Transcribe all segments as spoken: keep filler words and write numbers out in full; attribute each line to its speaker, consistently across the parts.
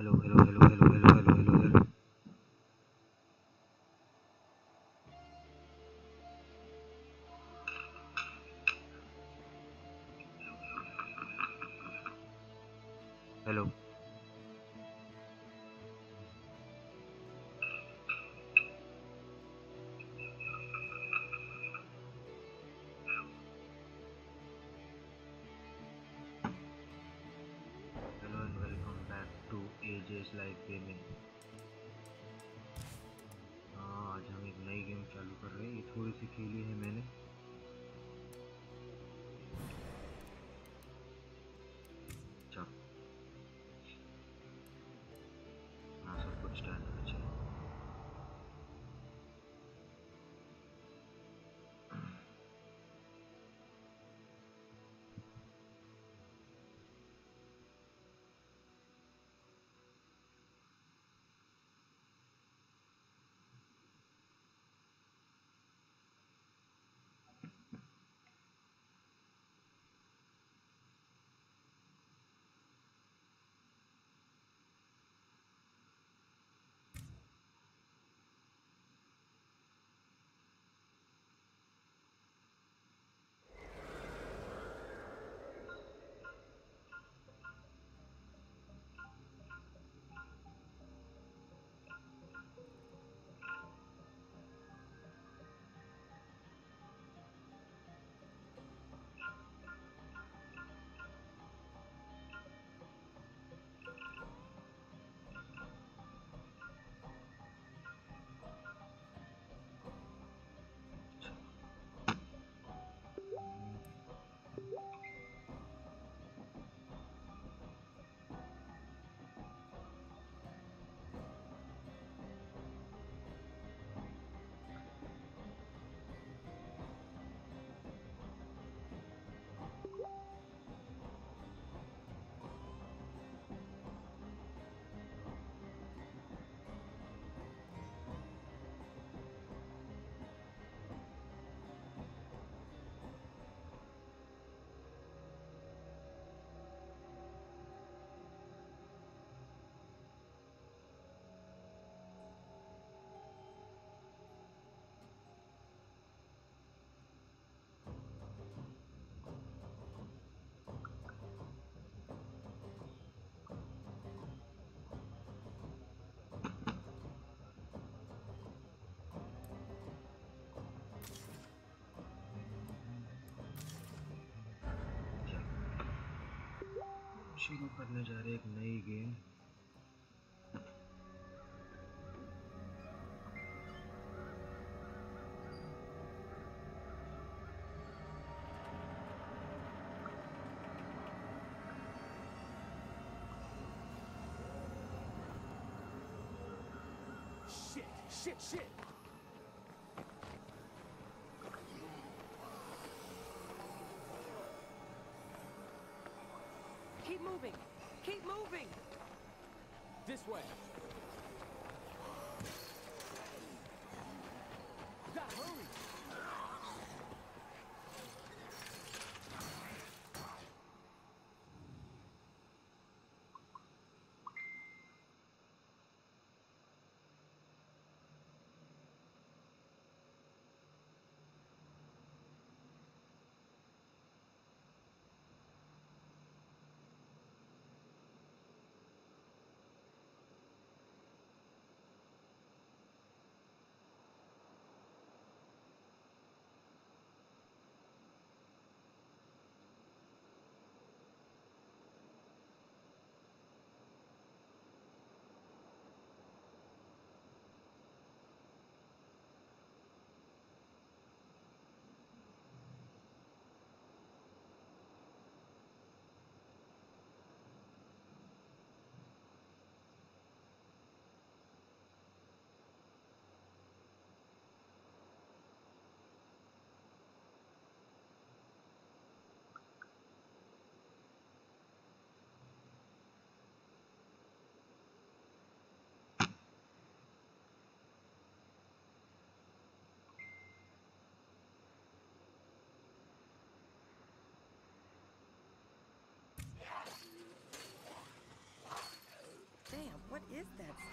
Speaker 1: Hello, hello, hello, hello, hello, hello, hello, hello. Hello. Hello and welcome back to A J's Live Gaming. हाँ, आज हम एक नई game चालू कर रहे हैं. ये थोड़ी सी खेली है मैंने. अच्छा, हाँ सब कुछ स्टार्ट है. चलो. शुरू करने जा रहे हैं एक नई game.
Speaker 2: Shit, shit, shit.
Speaker 3: Keep moving. Keep moving.
Speaker 2: This way. You gotta hurry.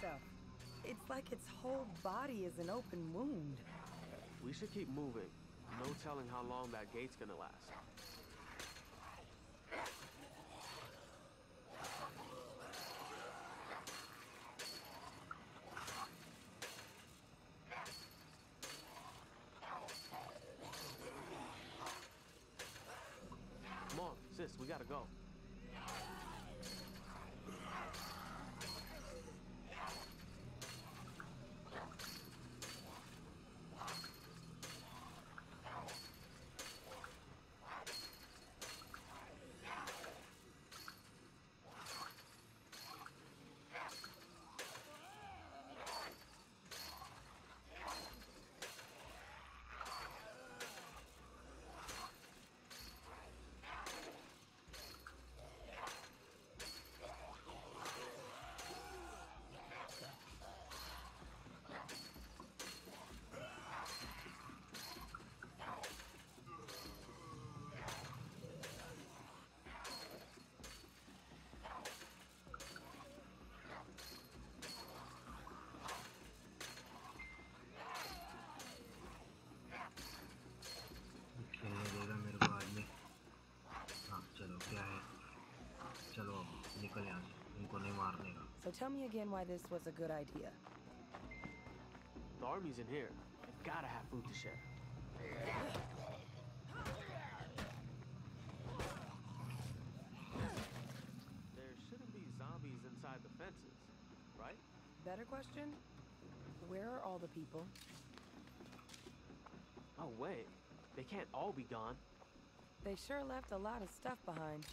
Speaker 3: stuff. It's like its whole body is an open wound.
Speaker 2: We should keep moving. No telling how long that gate's gonna last. Come on, sis, we gotta go.
Speaker 1: खेलने देगा मेरे को आदमी। हाँ चलो, क्या है, चलो अब निकल यहाँ से, इनको नहीं मारने का।
Speaker 3: So tell me again why this was a good idea.
Speaker 2: The army's in here. They've gotta have food to share. There shouldn't be zombies inside the fences, right?
Speaker 3: Better question? Where are all the people?
Speaker 2: Oh, wait. They can't all be gone.
Speaker 3: They sure left a lot of stuff behind.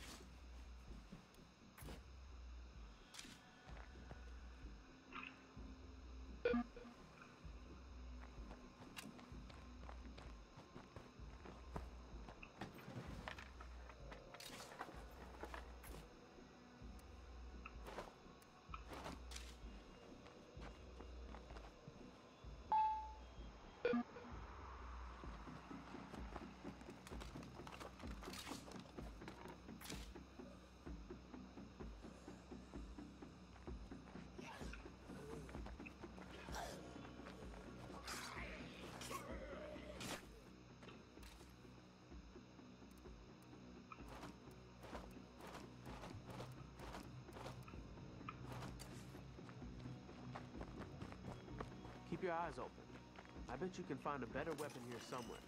Speaker 2: Keep your eyes open. I bet you can find a better weapon here somewhere.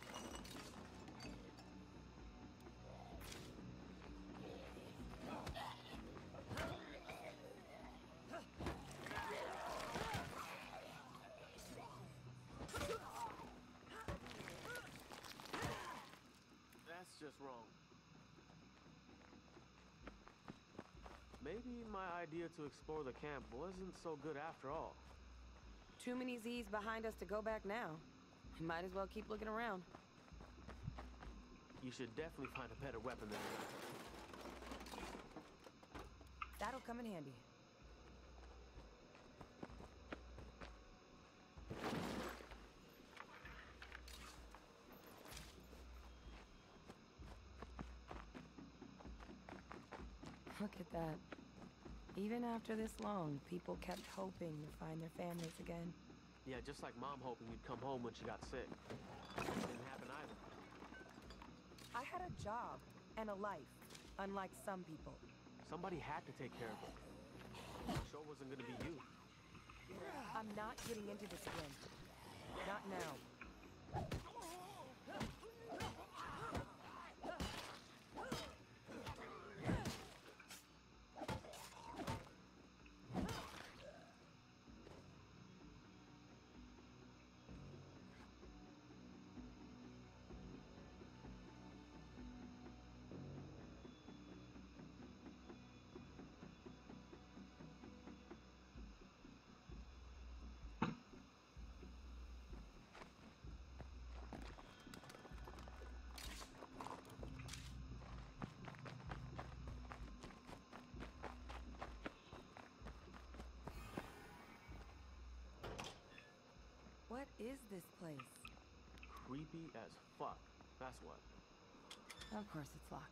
Speaker 2: That's just wrong. Maybe my idea to explore the camp wasn't so good after all.
Speaker 3: Too many Z's behind us to go back now. Might as well keep looking around.
Speaker 2: You should definitely find a better weapon than that.
Speaker 3: That'll come in handy. Look at that. Even after this long, people kept hoping to find their families again.
Speaker 2: Yeah, just like Mom hoping you'd come home when she got sick. Didn't happen either.
Speaker 3: I had a job and a life, unlike some people.
Speaker 2: Somebody had to take care of her. It sure wasn't gonna be you.
Speaker 3: I'm not getting into this again. Not now. What is this place?
Speaker 2: Creepy as fuck. That's what.
Speaker 3: Of course it's locked.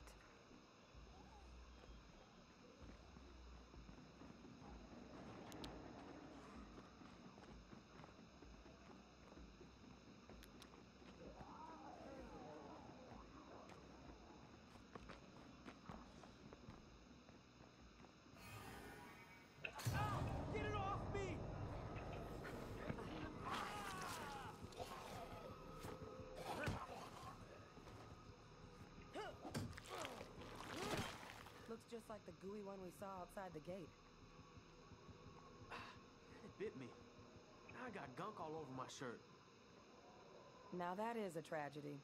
Speaker 3: just like the gooey one we saw outside the gate.
Speaker 2: It bit me. Now I got gunk all over my shirt.
Speaker 3: Now that is a tragedy.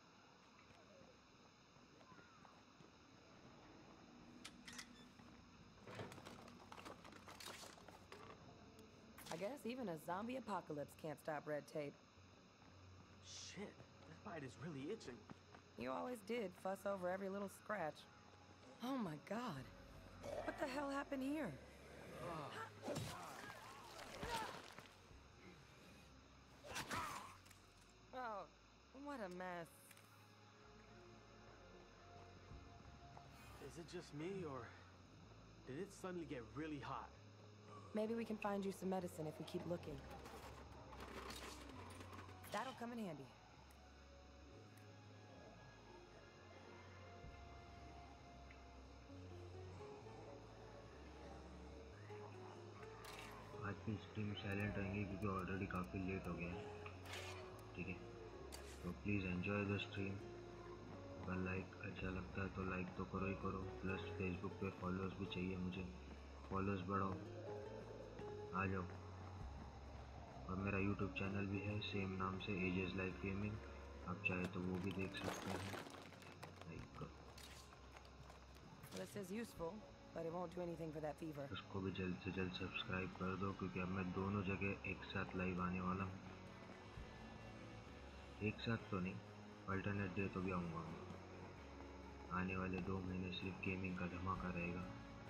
Speaker 3: I guess even a zombie apocalypse can't stop red tape.
Speaker 2: Shit, this bite is really itching.
Speaker 3: You always did fuss over every little scratch. Oh my god. What the hell happened here? Oh, what a mess.
Speaker 2: Is it just me, or did it suddenly get really hot?
Speaker 3: Maybe we can find you some medicine if we keep looking. That'll come in handy.
Speaker 1: आज की stream silent रहेंगी क्योंकि already काफ़ी late हो गया है, ठीक है। तो प्लीज़ एंजॉय द स्ट्रीम। अगर लाइक अच्छा लगता है तो लाइक तो करो ही करो, प्लस फेसबुक पे फॉलोअर्स भी चाहिए मुझे, फॉलोअर्स बढ़ाओ, आ जाओ। और मेरा यूट्यूब चैनल भी है सेम नाम से, एजेस लाइफ गेमिंग, आप चाहे तो वो भी देख सकते हैं। लाइक करो।
Speaker 3: This is useful, but it won't do anything for that fever.
Speaker 1: उसको भी जल्द से जल्द सब्सक्राइब कर दो क्योंकि अब मैं दोनों जगह एक साथ लाइव आने वाला हूँ। एक साथ तो नहीं, अल्टरनेट डे तो भी आऊँगा मैं। आने वाले दो महीने सिर्फ गेमिंग का धमाका रहेगा।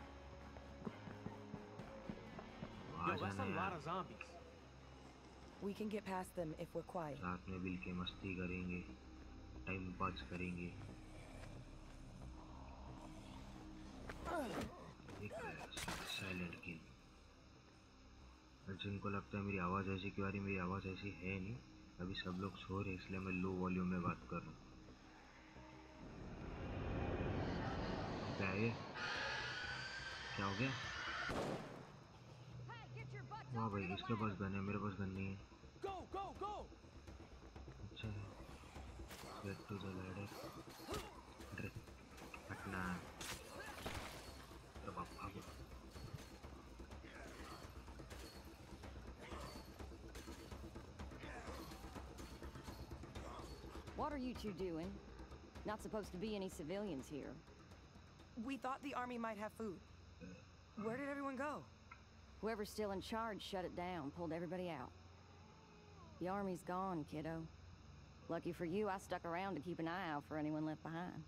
Speaker 1: आ
Speaker 2: Yo, that's
Speaker 1: जाना
Speaker 2: a lot
Speaker 1: यार,
Speaker 2: of zombies.
Speaker 3: We can get past them if we're quiet.
Speaker 1: साथ में मिल के मस्ती करेंगे, टाइम पास करेंगे। एक साइलेंट किल। जिनको लगता है मेरी आवाज़ ऐसी क्यों आ रही, मेरी आवाज़ ऐसी है नहीं, अभी सब लोग सो रहे इसलिए मैं लो वॉल्यूम में बात कर रहा हूँ। क्या है ये? क्या हो गया? वाह भाई, इसके पास गन है, मेरे पास गन नहीं है।
Speaker 2: Go, go, go!
Speaker 1: अच्छा है। Get to the ladder. अरे हटना। अरे बाप, भागो।
Speaker 4: What are you two doing? Not supposed to be any civilians here.
Speaker 3: We thought the army might have food. Where did everyone go?
Speaker 4: Whoever's still in charge shut it down, pulled everybody out. The army's gone, kiddo. Lucky for you, I stuck around to keep an eye out for anyone left behind.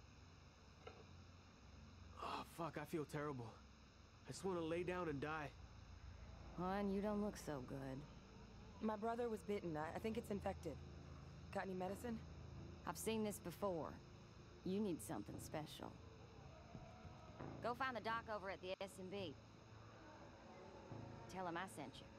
Speaker 2: Oh, fuck, I feel terrible. I just want to lay down and die.
Speaker 4: Hon, you don't look so good.
Speaker 3: My brother was bitten. I, I think it's infected. Got any medicine?
Speaker 4: I've seen this before. You need something special. Go find the doc over at the S M B. Tell him I sent you.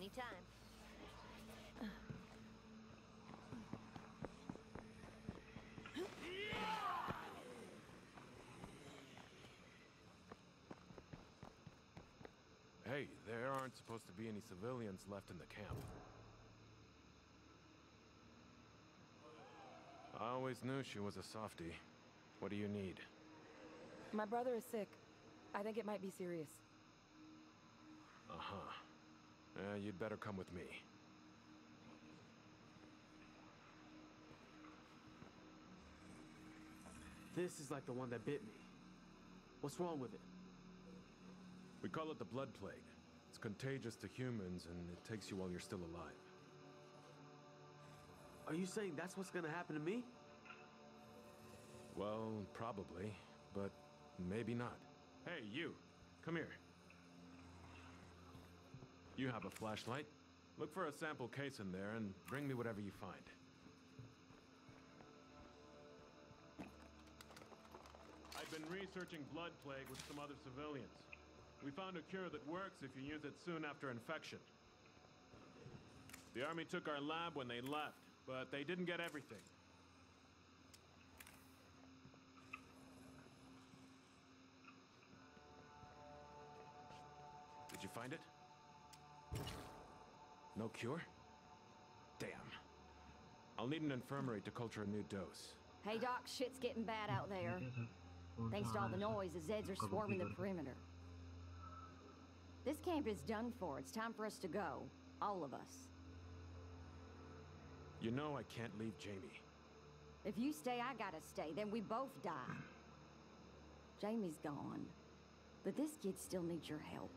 Speaker 5: Anytime.
Speaker 6: Hey, there aren't supposed to be any civilians left in the camp. I always knew she was a softie. What do you need?
Speaker 3: My brother is sick. I think it might be serious.
Speaker 6: Uh-huh. Uh, you'd better come with me.
Speaker 2: This is like the one that bit me. What's wrong with it?
Speaker 6: We call it the blood plague. It's contagious to humans, and it takes you while you're still alive.
Speaker 2: Are you saying that's what's gonna happen to me?
Speaker 6: Well, probably, but maybe not. Hey, you! Come here. You have a flashlight. Look for a sample case in there and bring me whatever you find. I've been researching blood plague with some other civilians. We found a cure that works if you use it soon after infection. The army took our lab when they left, but they didn't get everything. Did you find it? No cure? Damn. I'll need an infirmary to culture a new dose.
Speaker 4: Hey, Doc, shit's getting bad out there. Thanks to all the noise, the Zeds are swarming the perimeter. This camp is done for. It's time for us to go. All of us.
Speaker 6: You know I can't leave Jamie.
Speaker 4: If you stay, I gotta stay. Then we both die. Jamie's gone. But this kid still needs your help.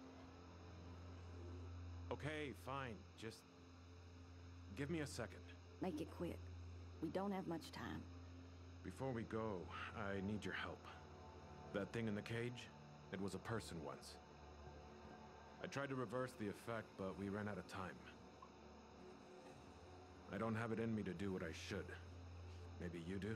Speaker 6: Okay, fine. Just give me a second.
Speaker 4: Make it quick. We don't have much time.
Speaker 6: Before we go, I need your help. That thing in the cage, it was a person once. I tried to reverse the effect, but we ran out of time. I don't have it in me to do what I should. Maybe you do?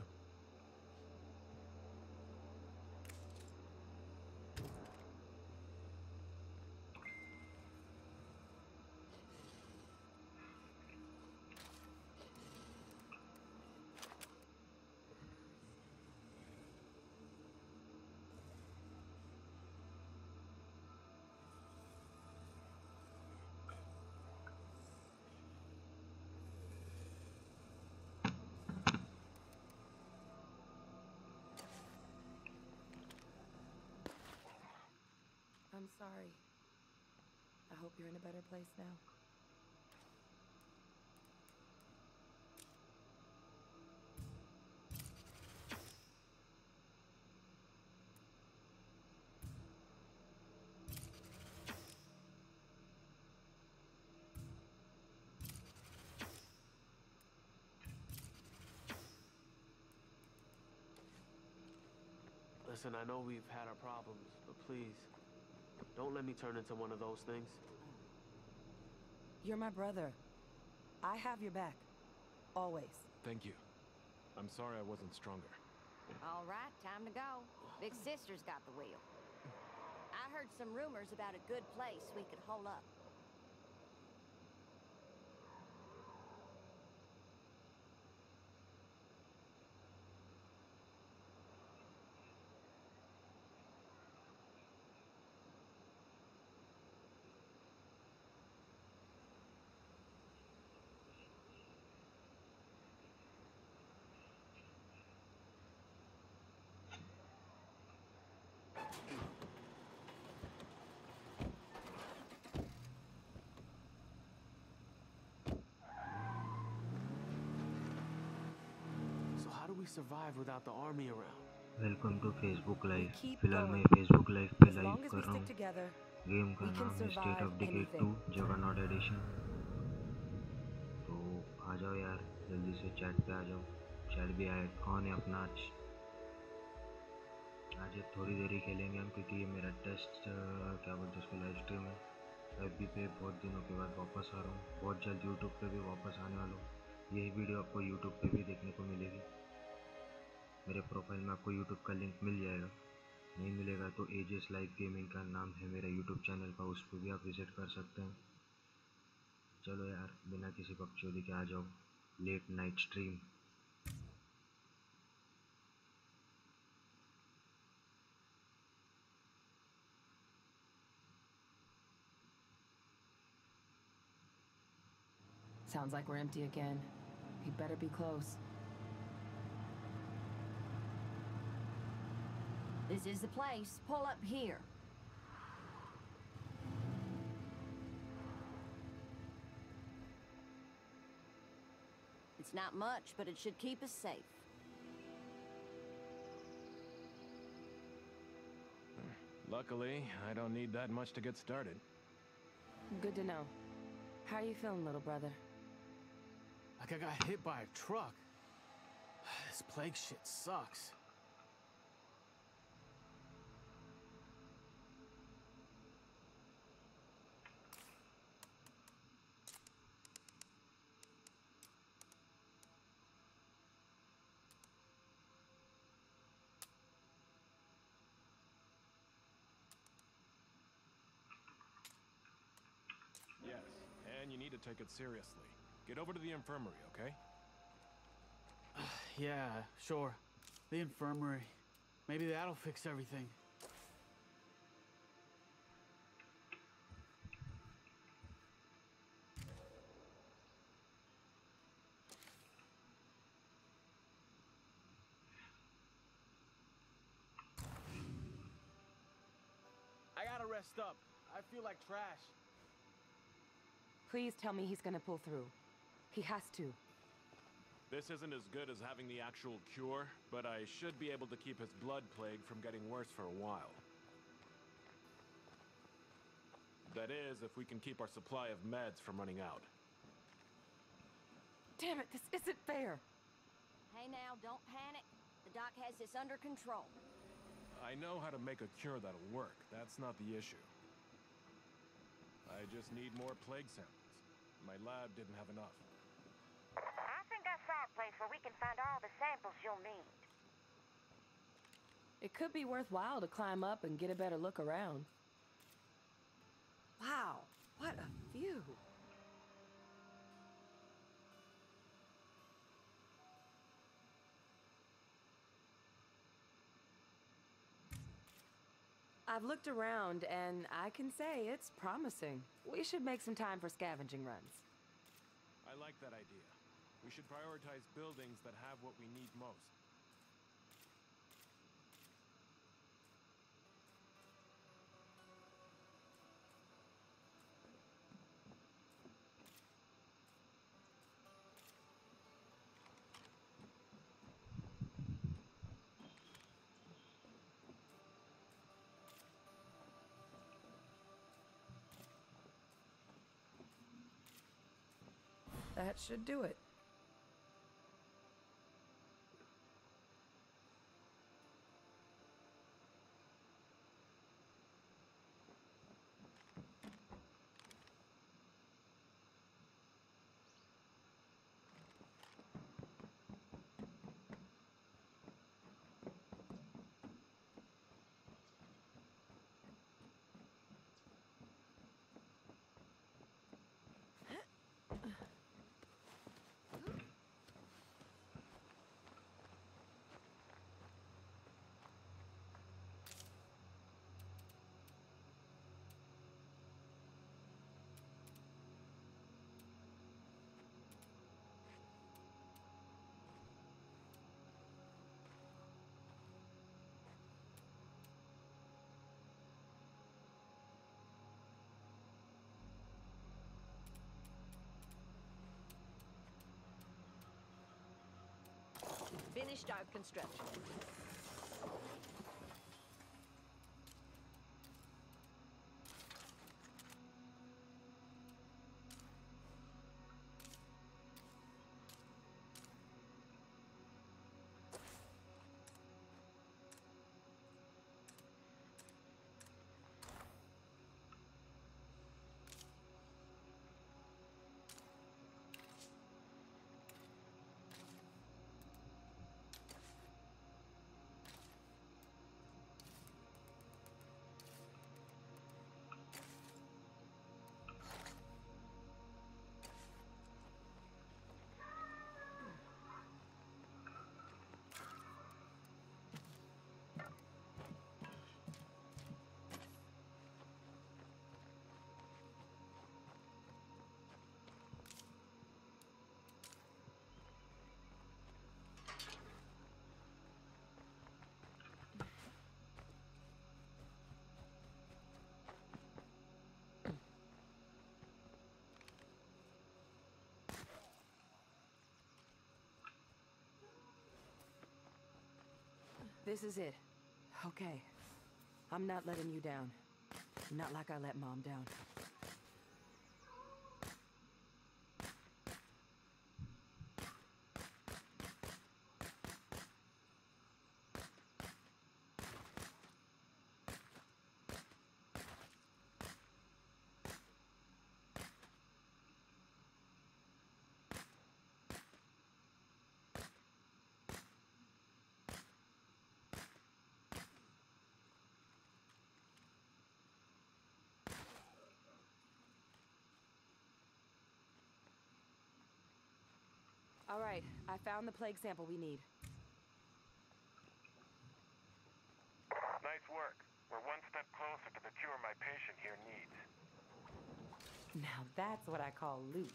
Speaker 3: I'm sorry. I hope you're in a better place now.
Speaker 2: Listen, I know we've had our problems, but please, don't let me turn into one of those things.
Speaker 3: You're my brother. I have your back. Always.
Speaker 6: Thank you. I'm sorry I wasn't stronger.
Speaker 4: All right, time to go. Big Sister's got the wheel. I heard some rumors about a good place we could hole up.
Speaker 2: So how do we survive without the army around?
Speaker 1: Welcome to Facebook live.
Speaker 3: keep
Speaker 1: फिलहाल मैं
Speaker 3: going.
Speaker 1: Facebook live पे
Speaker 3: As
Speaker 1: live
Speaker 3: long as
Speaker 1: कर
Speaker 3: we
Speaker 1: रहा
Speaker 3: stick
Speaker 1: हूँ।
Speaker 3: together,
Speaker 1: game का
Speaker 3: we can
Speaker 1: नाम है state
Speaker 3: survive
Speaker 1: of decade two
Speaker 3: anything.
Speaker 1: Juggernaut edition. तो आ जाओ यार, जल्दी से चैट पे आ जाओ। चैट भी आए। कौन है अपना? आज आज ये थोड़ी देर ही खेलेंगे हम, क्योंकि ये मेरा टेस्ट क्या बोलते हैं उसको लाइव स्ट्रीम है। एफबी पे बहुत दिनों के बाद वापस आ रहा हूँ। बहुत जल्द यूट्यूब पे भी वापस आने वाला हूँ। यही वीडियो आपको यूट्यूब पे भी देखने को मिलेगी। मेरे प्रोफाइल में आपको यूट्यूब का लिंक मिल जाएगा। नहीं मिलेगा तो एजेस लाइव गेमिंग का नाम है मेरा यूट्यूब चैनल का, उस पर भी आप विज़िट कर सकते हैं। चलो यार बिना किसी बकचोदी के आ जाओ late night stream.
Speaker 3: Sounds like we're empty again. We better be close.
Speaker 4: This is the place. Pull up here. It's not much, but it should keep us safe.
Speaker 6: Luckily, I don't need that much to get started.
Speaker 3: Good to know. How are you feeling, little brother?
Speaker 2: Like I got hit by a truck. This plague shit sucks.
Speaker 6: Yes, and you need to take it seriously. Get over to the infirmary, okay?
Speaker 2: Yeah, sure. The infirmary. Maybe that'll fix everything. I gotta rest up. I feel like trash.
Speaker 3: Please tell me he's gonna pull through. He has to.
Speaker 6: This isn't as good as having the actual cure, but I should be able to keep his blood plague from getting worse for a while. That is, if we can keep our supply of meds from running out.
Speaker 3: Damn it, this isn't fair.
Speaker 4: Hey now, don't panic. The doc has this under control.
Speaker 6: I know how to make a cure that'll work. That's not the issue. I just need more plague samples. My lab didn't have enough.
Speaker 5: I think I saw a place where we can find all the samples you'll need.
Speaker 3: It could be worthwhile to climb up and get a better look around. Wow, what a view. I've looked around and I can say it's promising. We should make some time for scavenging runs.
Speaker 6: I like that idea. We should prioritize buildings that have what we need most.
Speaker 3: That should do it.
Speaker 5: Finished our construction.
Speaker 3: This is it. Okay. I'm not letting you down. Not like I let Mom down. All right, I found the plague sample we need.
Speaker 7: Nice work. We're one step closer to the cure my patient here needs.
Speaker 3: Now that's what I call loot.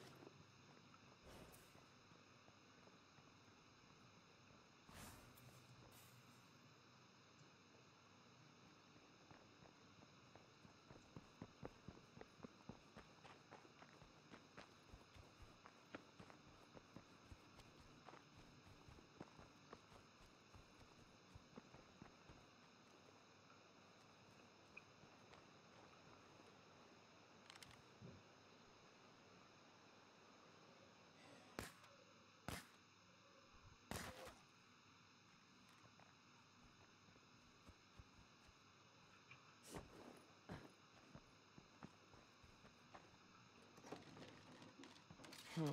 Speaker 3: Hmm.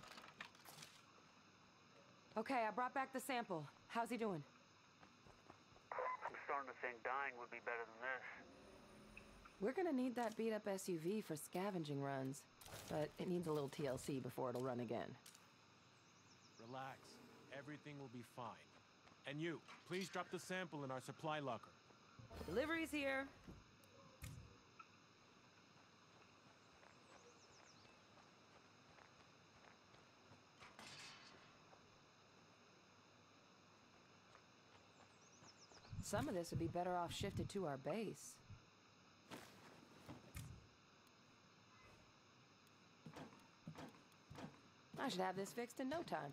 Speaker 3: Okay, I brought back the sample. How's he doing?
Speaker 8: I'm starting to think dying would be better than this.
Speaker 3: We're gonna need that beat-up S U V for scavenging runs, but it needs a little T L C before it'll run again.
Speaker 6: Relax. Everything will be fine. And you, please drop the sample in our supply locker.
Speaker 3: Delivery's here. Some of this would be better off shifted to our base. I should have this fixed in no time.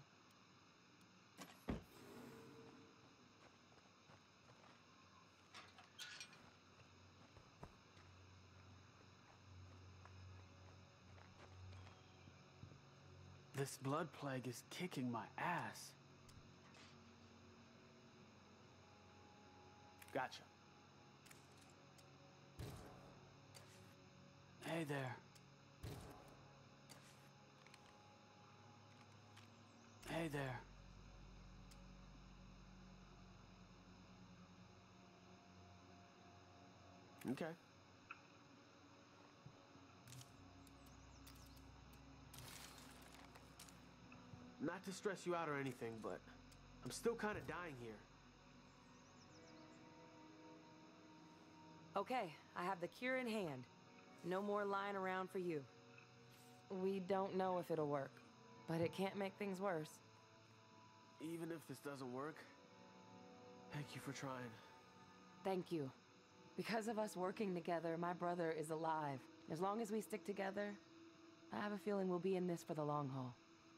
Speaker 2: This blood plague is kicking my ass. Gotcha. Hey there. Hey there. Okay. Not to stress you out or anything, but I'm still kind of dying here.
Speaker 3: Okay, I have the cure in hand. No more lying around for you. We don't know if it'll work, but it can't make things worse.
Speaker 2: Even if this doesn't work, thank you for trying.
Speaker 3: Thank you. Because of us working together, my brother is alive. As long as we stick together, I have a feeling we'll be in this for the long haul.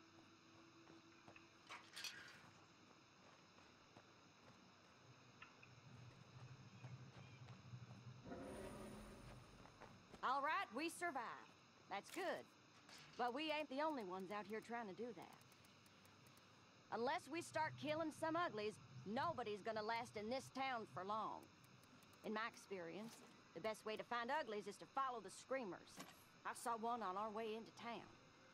Speaker 4: All right, we survived. That's good. But we ain't the only ones out here trying to do that. Unless we start killing some uglies, nobody's gonna last in this town for long. In my experience, the best way to find uglies is to follow the screamers. I saw one on our way into town.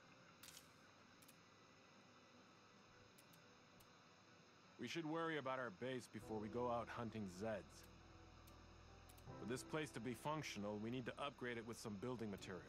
Speaker 6: We should worry about our base before we go out hunting Zeds. For this place to be functional, we need to upgrade it with some building materials.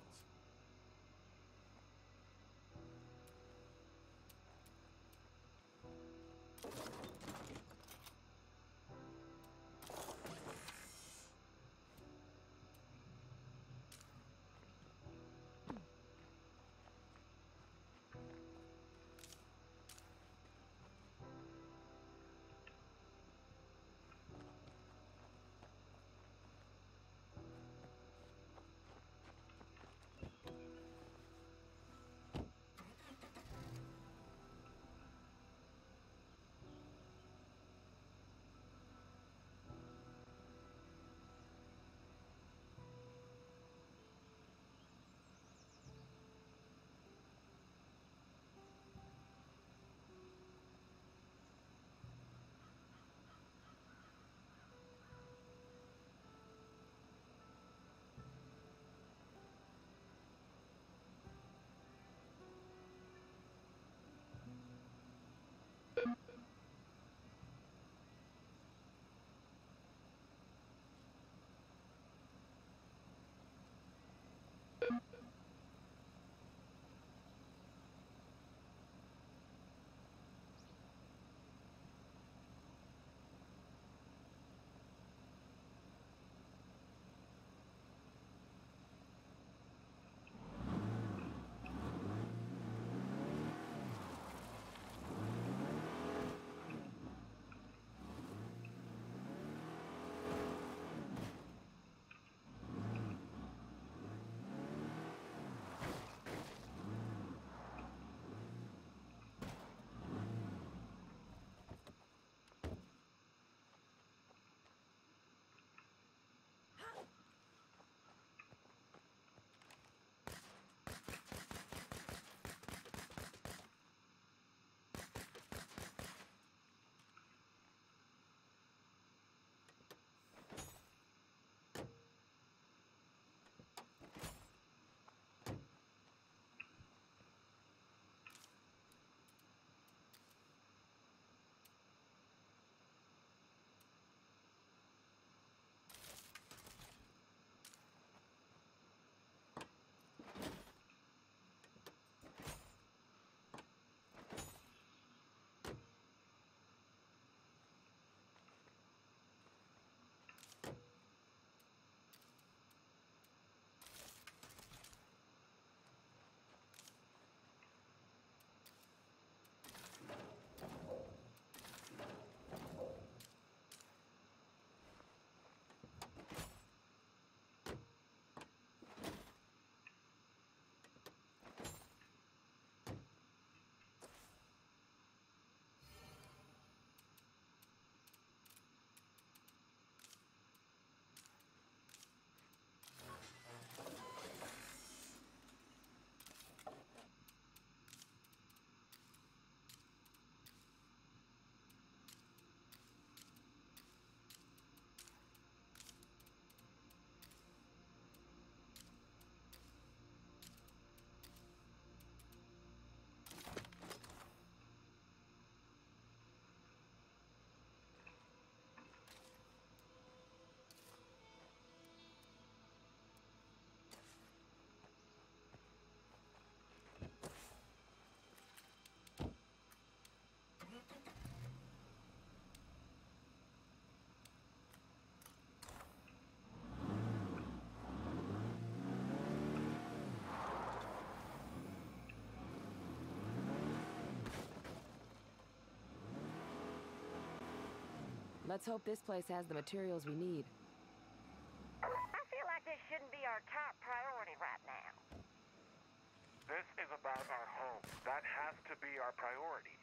Speaker 3: Let's hope this place has the materials we need.
Speaker 5: I feel like this shouldn't be our top priority right now.
Speaker 7: This is about our home. That has to be our priority.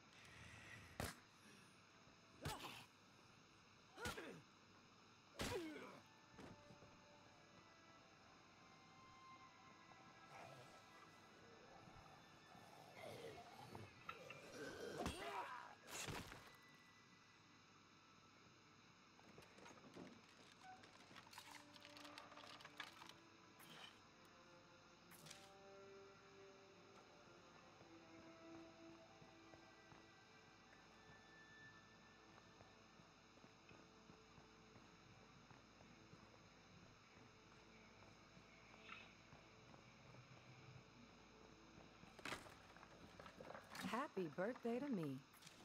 Speaker 3: Happy birthday to me.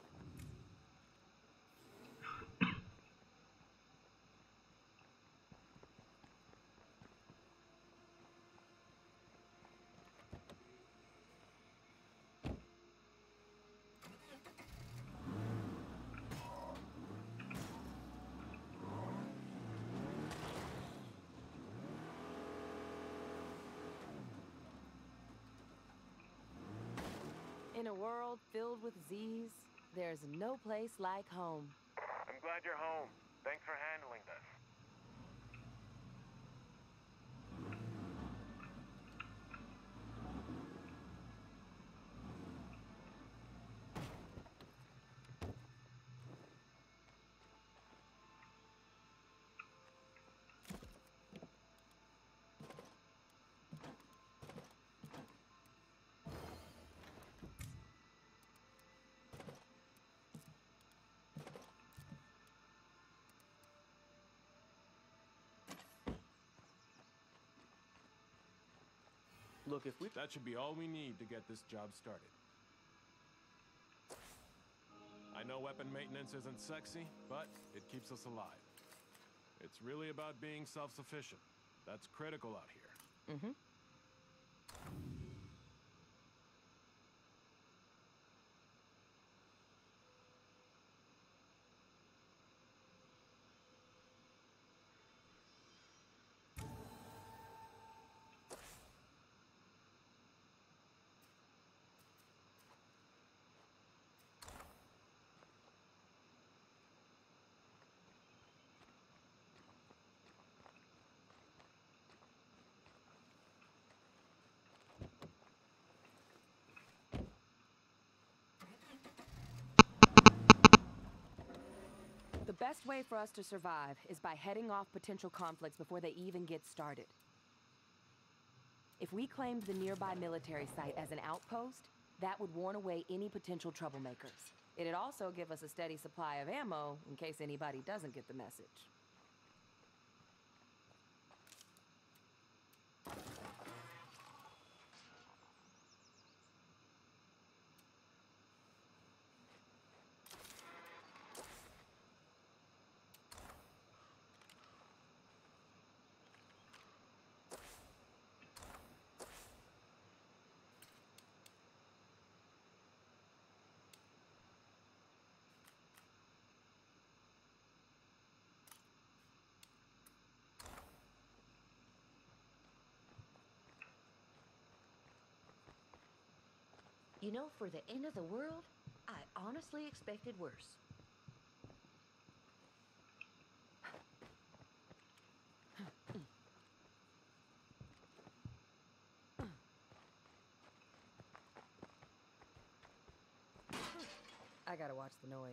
Speaker 3: In a world filled with Z's, there's no place like home.
Speaker 7: I'm glad you're home. Thanks for handling this.
Speaker 2: Look, if we...
Speaker 6: That should be all we need to get this job started. I know weapon maintenance isn't sexy, but it keeps us alive. It's really about being self-sufficient. That's critical out here.
Speaker 3: Mm-hmm. The best way for us to survive is by heading off potential conflicts before they even get started. If we claimed the nearby military site as an outpost, that would warn away any potential troublemakers. It'd also give us a steady supply of ammo in case anybody doesn't get the message.
Speaker 9: You know, for the end of the world, I honestly expected worse.
Speaker 3: I gotta watch the noise.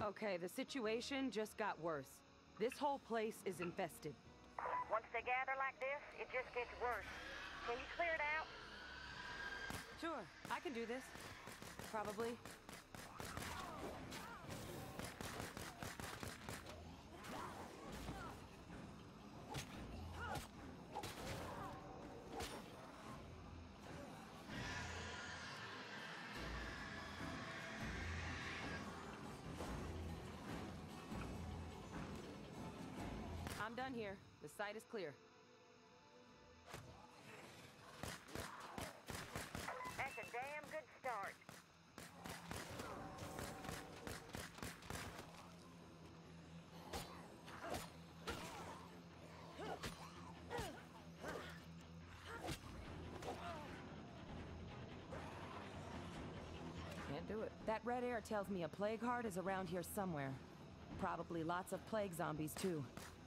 Speaker 3: Okay, the situation just got worse. This whole place is infested.
Speaker 5: Once they gather like this, it just gets worse. Can you clear it out?
Speaker 3: Sure, I can do this. Probably. I'm done here. The site is clear.
Speaker 5: That's a damn good start.
Speaker 3: Can't do it. That red air tells me a plague heart is around here somewhere. Probably lots of plague zombies, too.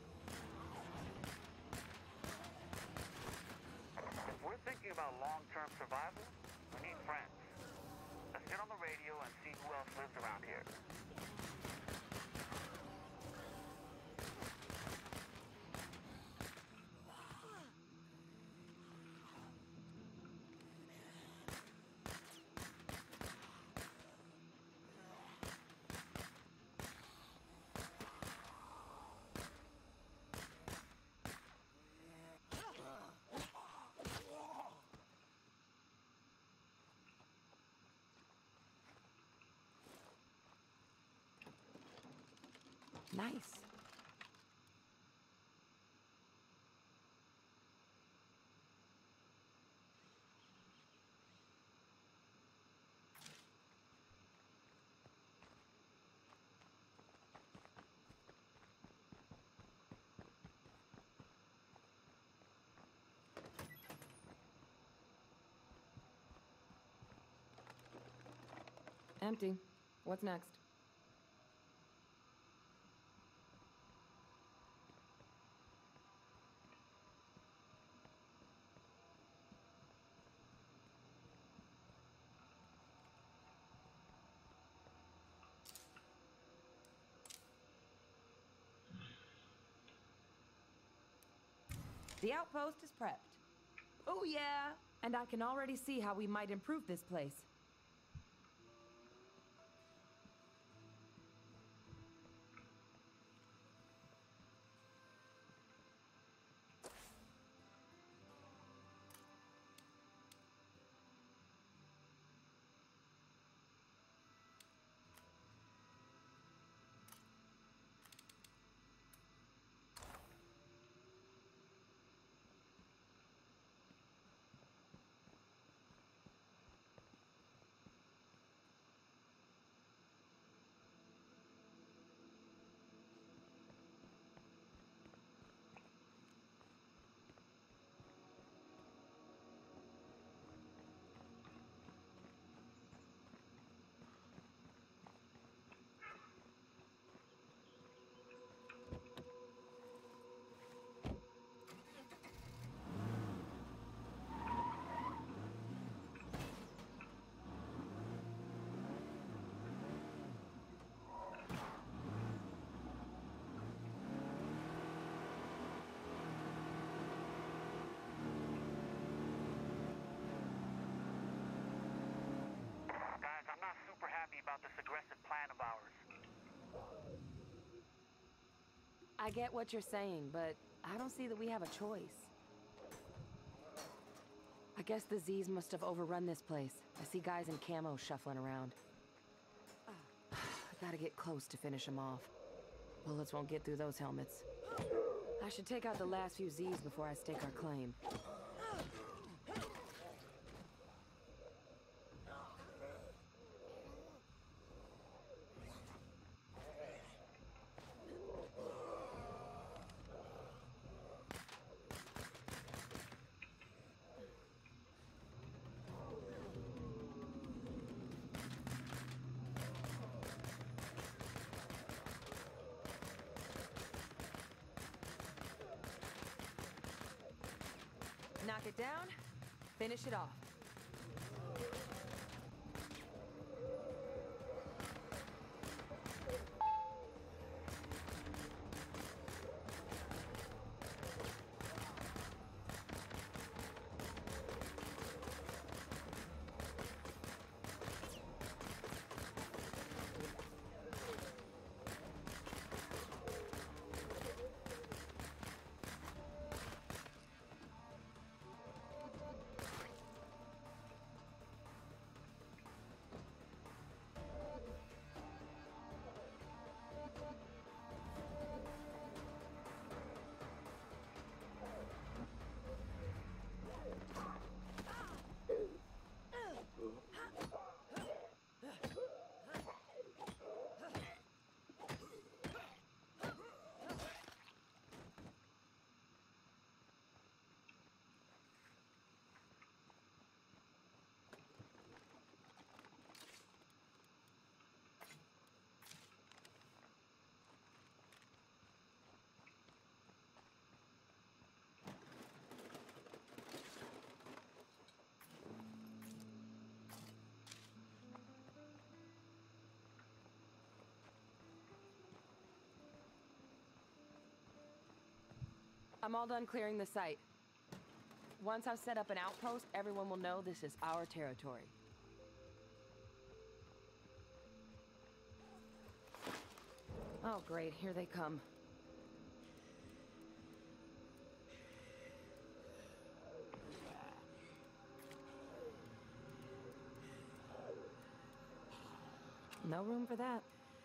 Speaker 8: If we're thinking about long-term survival, we need friends. Let's get on the radio and see who else lives around here.
Speaker 3: Nice. Empty. What's next? The outpost is prepped. Oh yeah! And I can already see how we might improve this place.
Speaker 8: Guys, I'm not super happy about this aggressive plan of ours.
Speaker 3: I get what you're saying, but I don't see that we have a choice. I guess the Z's must have overrun this place. I see guys in camo shuffling around. I gotta get close to finish them off. Bullets won't get through those helmets. I should take out the last few Z's before I stake our claim. Knock it down, finish it off. I'm all done clearing the site. Once I've set up an outpost, everyone will know this is our territory. Oh, great. Here they come. No room for that.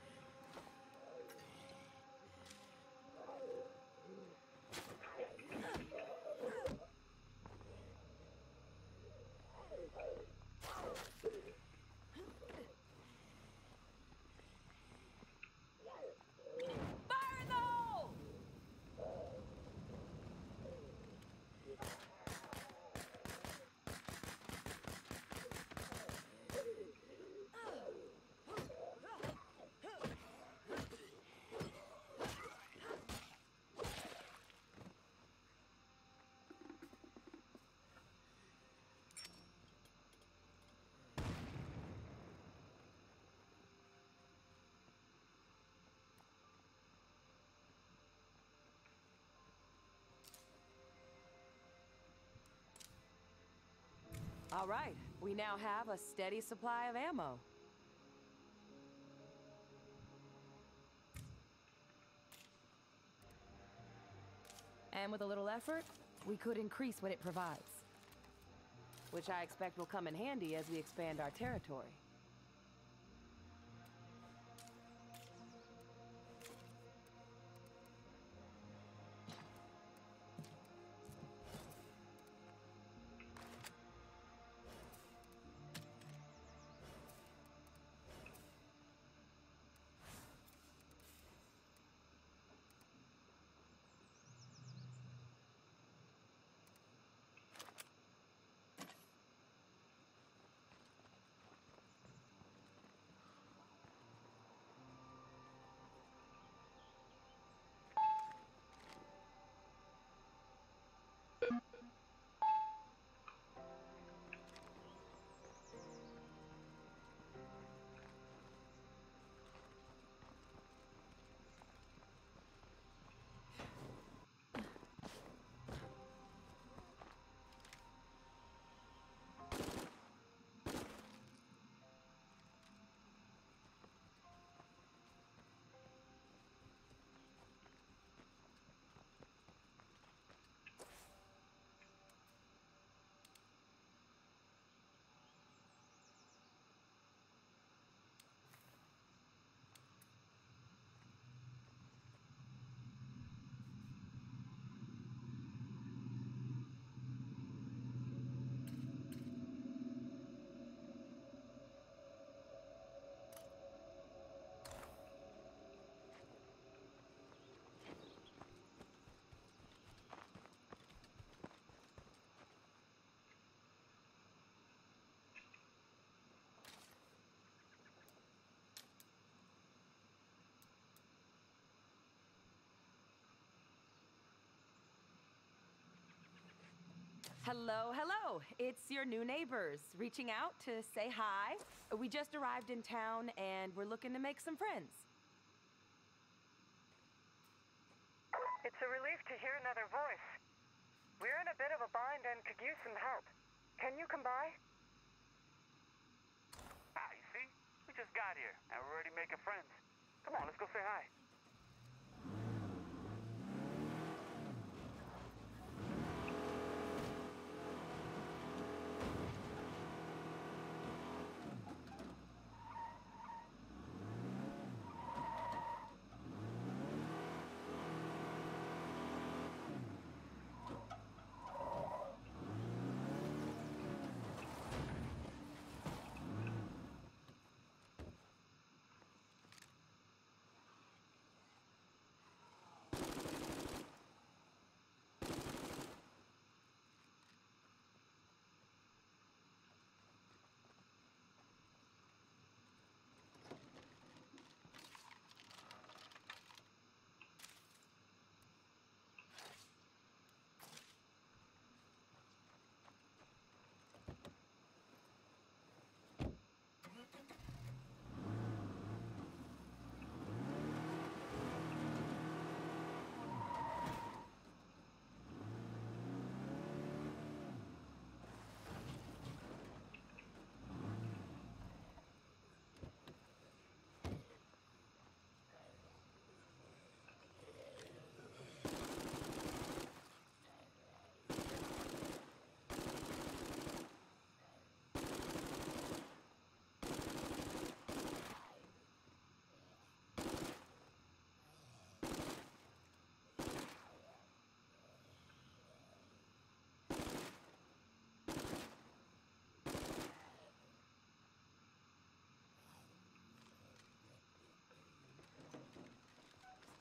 Speaker 3: All right, we now have a steady supply of ammo. And with a little effort, we could increase what it provides. Which I expect will come in handy as we expand our territory. Hello, hello. It's your new neighbors reaching out to say hi. We just arrived in town and we're looking to make some friends.
Speaker 5: It's a relief to hear another voice. We're in a bit of a bind and could use some help. Can you come by?
Speaker 8: Ah, you see? We just got here, and we're already making friends. Come on, let's go say hi.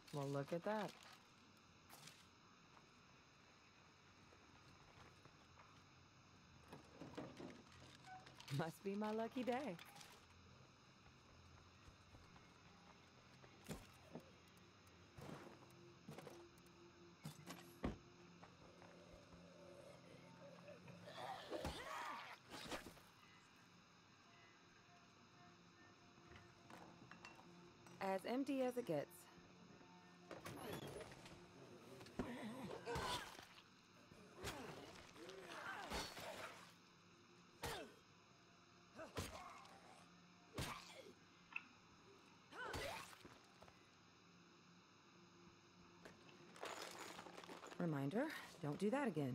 Speaker 3: Well, look at that. Must be my lucky day. As empty as it gets. Reminder, don't do that again.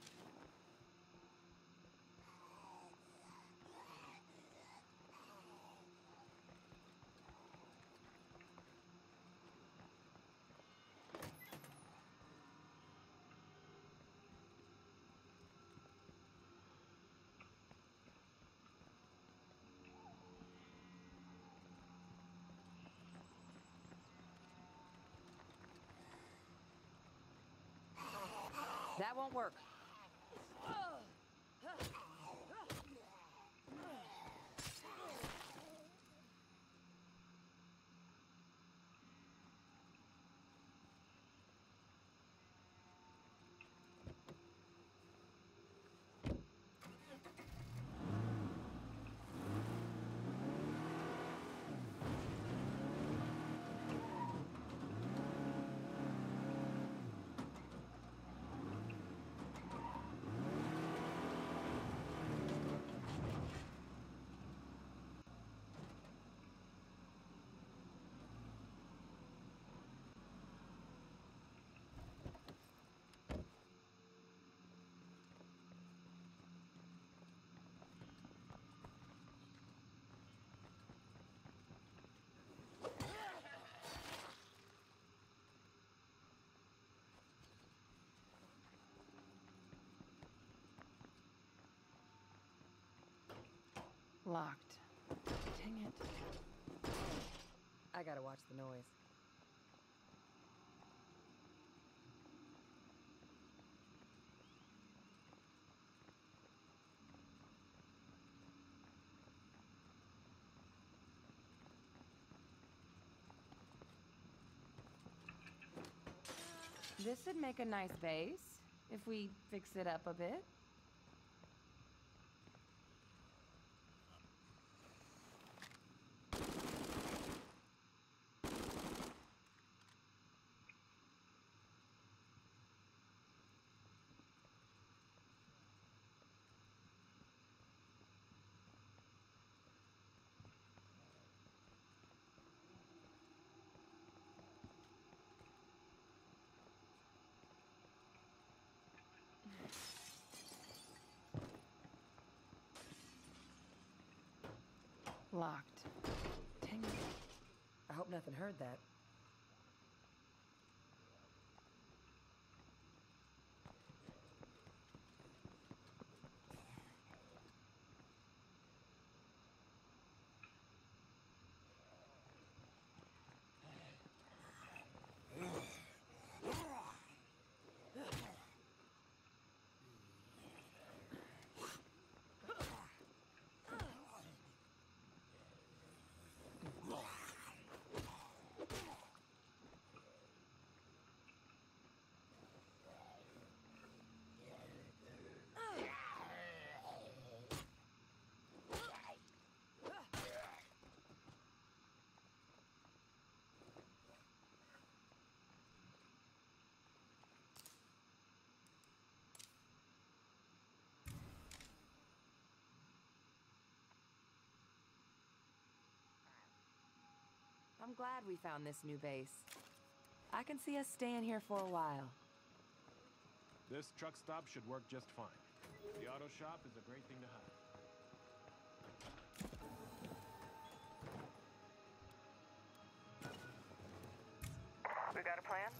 Speaker 3: That won't work. Locked. Dang it. I gotta watch the noise. This would make a nice base if we fix it up a bit. Locked. Dang it. I hope nothing heard that. I'm glad we found this new base. I can see us staying here for a while.
Speaker 6: This truck stop should work just fine. The auto shop is a great thing to have.
Speaker 5: We got a plan?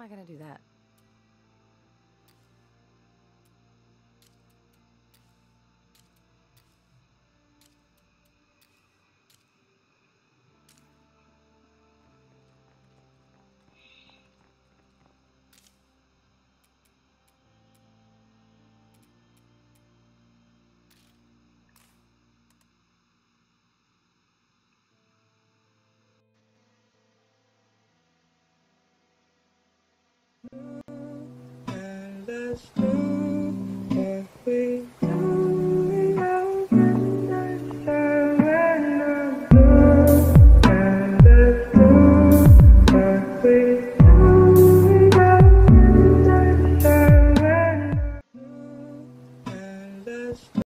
Speaker 3: I gonna do that?
Speaker 10: And let's do what we